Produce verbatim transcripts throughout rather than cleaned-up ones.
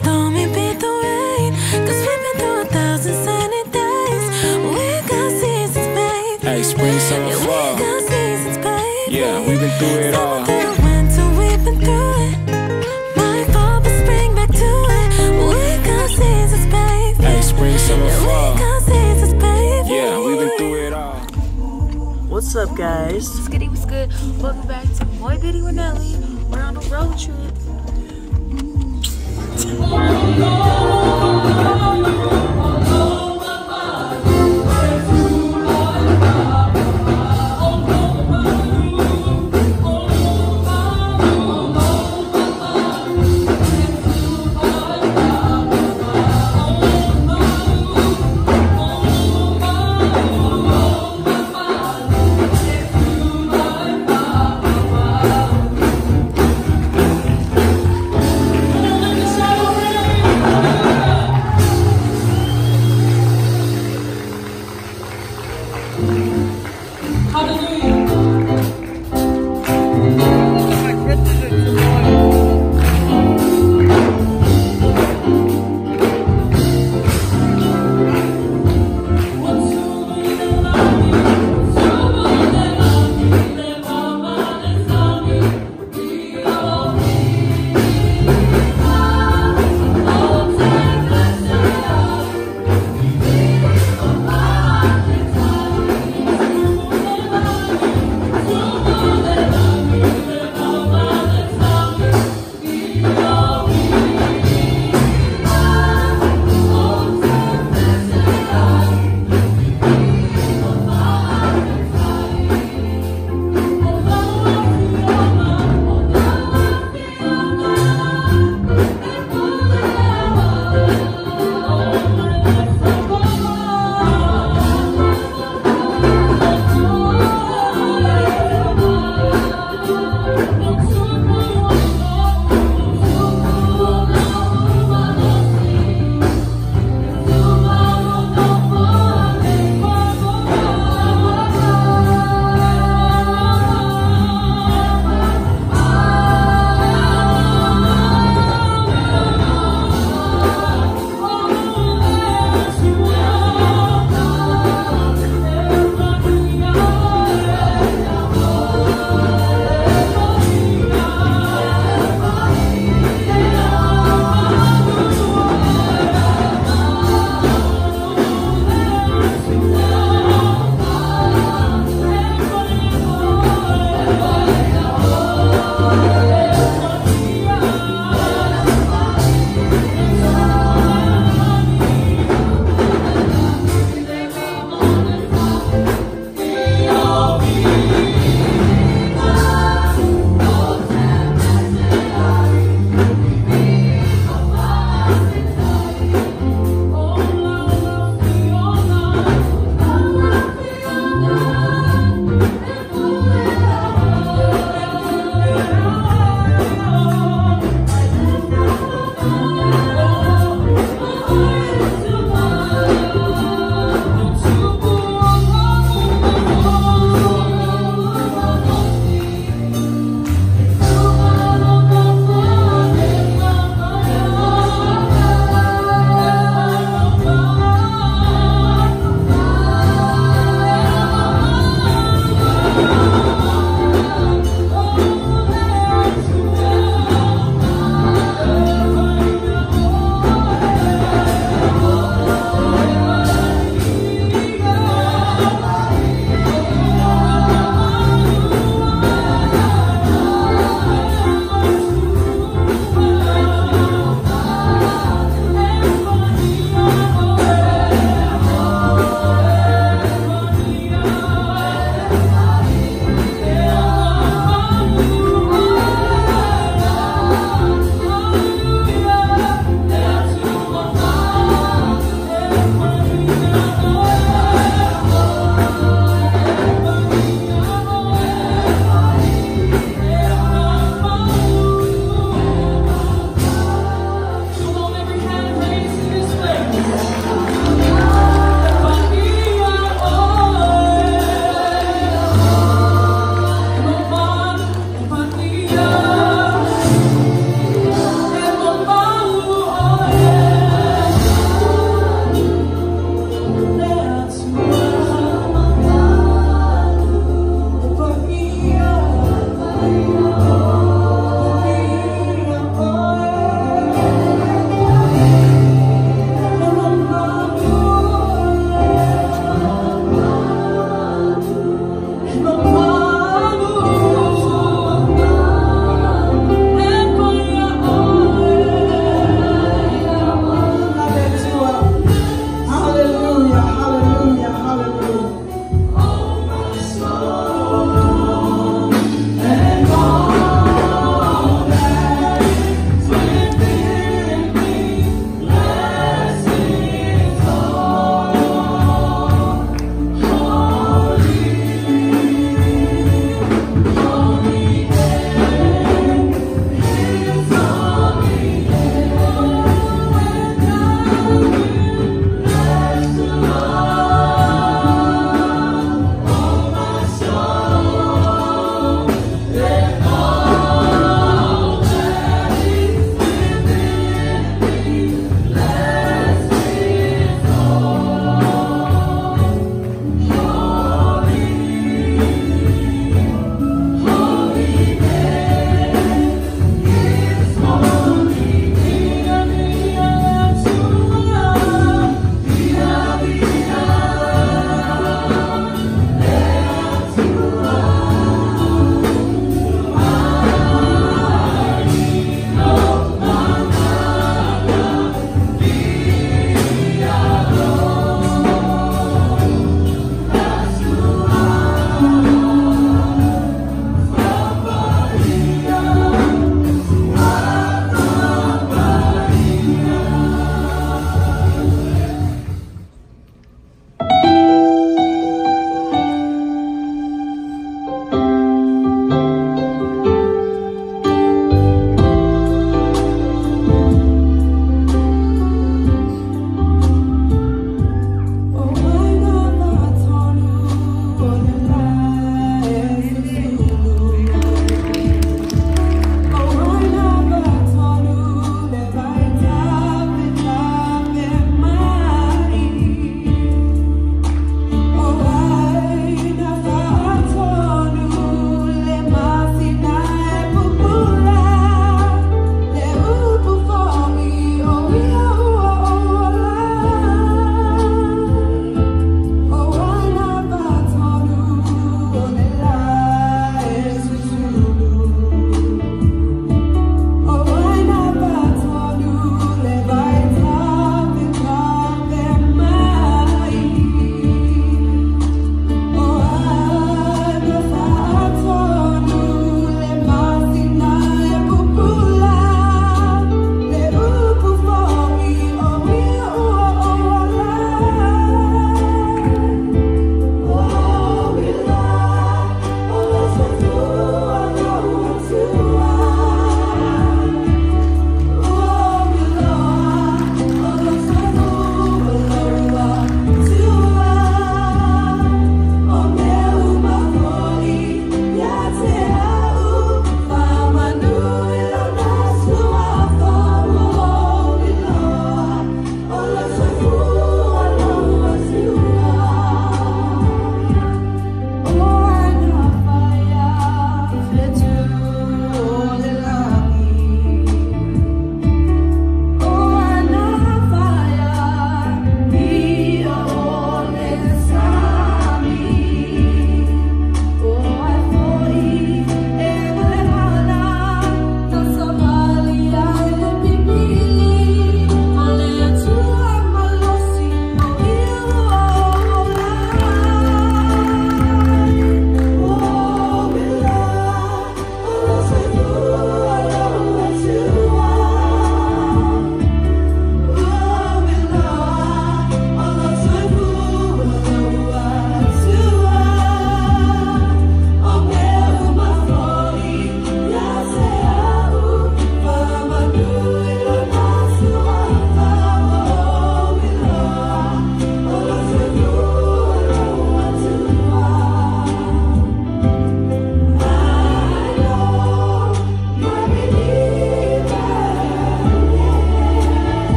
stormy, beat the rain. Cause we've been through a thousand sunny days. We got seasons, babe. Hey, spring, summer, Yeah, fall. we got seasons, babe. Yeah, we've been through it all. Summer through winter, we've been through it. Might fall, but spring back to it. We got seasons, babe. Hey, spring, summer, Yeah, fall. we got seasons, babe. Yeah, we've been through it all. What's up, guys? What's good? What's good? Welcome back to Boy Beauty with Nelly. We're on a road trip.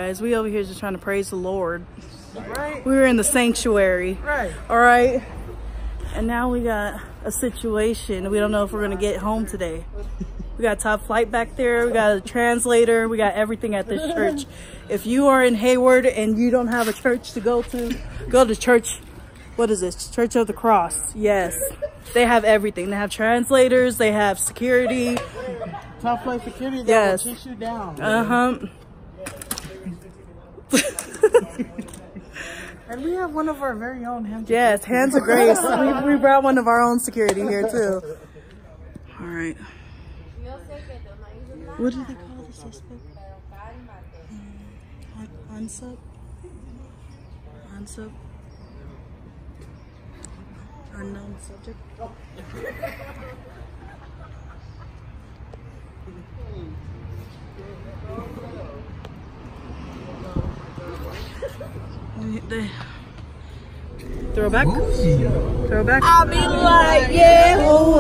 guys. We over here just trying to praise the Lord. Right. We were in the sanctuary. Right. All right. And now we got a situation. We don't know if we're gonna get home today. We got top flight back there. We got a translator. We got everything at this church. If you are in Hayward and you don't have a church to go to, go to church. What is this? Church of the Cross. Yes. They have everything. They have translators. They have security. Top flight security that Yes. will chase you down. Uh-huh. And we have one of our very own hands. Yes, hands of grace. we, we brought one of our own security here too. All right. What do they call the suspect? Um, unsub? Unsub? Unknown subject? They throw back, throw back. I be like, yeah, oh,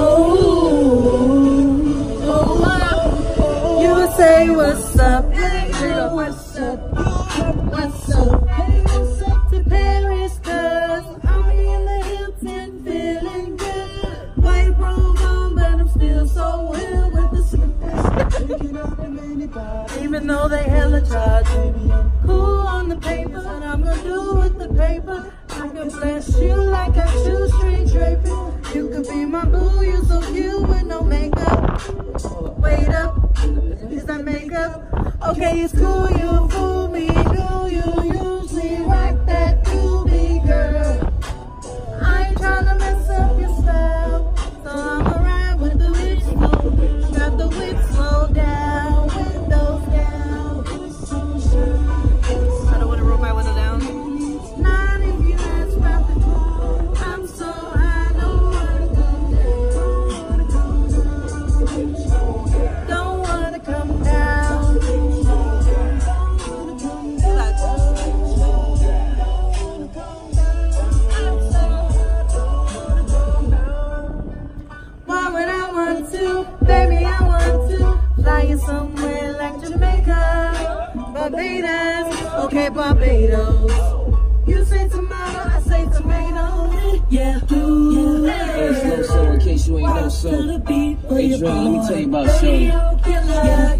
oh, oh, oh. You would say, what's up? Hey, what's up? What's up? Hey, what's up to Paris? Cause I'm in the Hilton feeling good. White robe on, but I'm still so ill with the even though they hella charge me. Cool on the paper, what I'm gonna do with the paper? I can bless you like a shoestring draping. You could be my boo, you so cute with no makeup. Wait up, is that makeup? Okay, it's cool, you fool me. Do you usually rock that doobie, girl? I ain't tryna mess up your style, so I'ma ride with the whip slow. Got the whip slow down, windows down. I don't wanna roll my window down. Not if you ask about the I'm so high, don't wanna come down. Don't wanna come down. Why would I want to? Baby, I want to fly you somewhere like Jamaica, Barbados, okay, Barbados. You say tomato, I say tomato. Yeah, ooh, Hey, slow, so in case you ain't know so. Hey, Dre, let me tell you about Shorty. yeah,